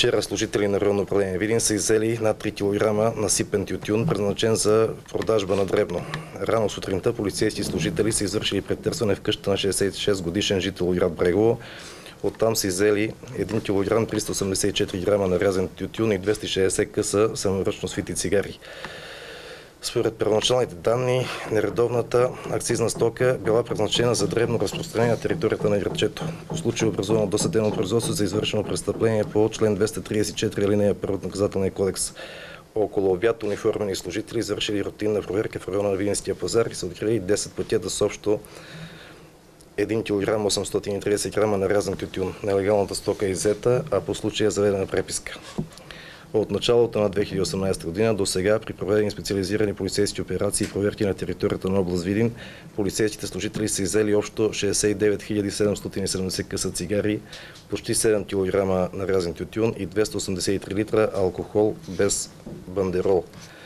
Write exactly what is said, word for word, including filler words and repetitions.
Вчера служители на районно управление Видин са иззели над три килограма насипен тютюн, предназначен за продажба на дребно. Рано сутринта полицейски служители са извършили претърсване в къщата на шейсет и шест годишен жител от град Брегово. Оттам са иззели един килограм триста осемдесет и четири грама нарязан тютюн и двеста и шейсет къса саморъчно свити цигари. Според първоначалните данни, нередовната акцизна стока била предназначена за дребно разпространение на територията на градчето. По случай образувано досъдебно производство за извършено престъпление по член двеста тридесет и четири алинея първа от Наказателния кодекс. Около обяд униформени служители извършили рутинна проверка в района на Видинския пазар и са открили десет пакета с общо един килограм осемстотин и тридесет грама нарязан тютюн. Нелегалната стока е иззета, а по случая е заведена преписка. От началото на две хиляди и осемнадесета година до сега при проведени специализирани полицейски операции и проверки на територията на област Видин, полицейските служители са иззели общо шейсет и девет хиляди седемстотин и седемдесет къса цигари, почти седем килограма нарязан тютюн и двеста осемдесет и три литра алкохол без бандерол.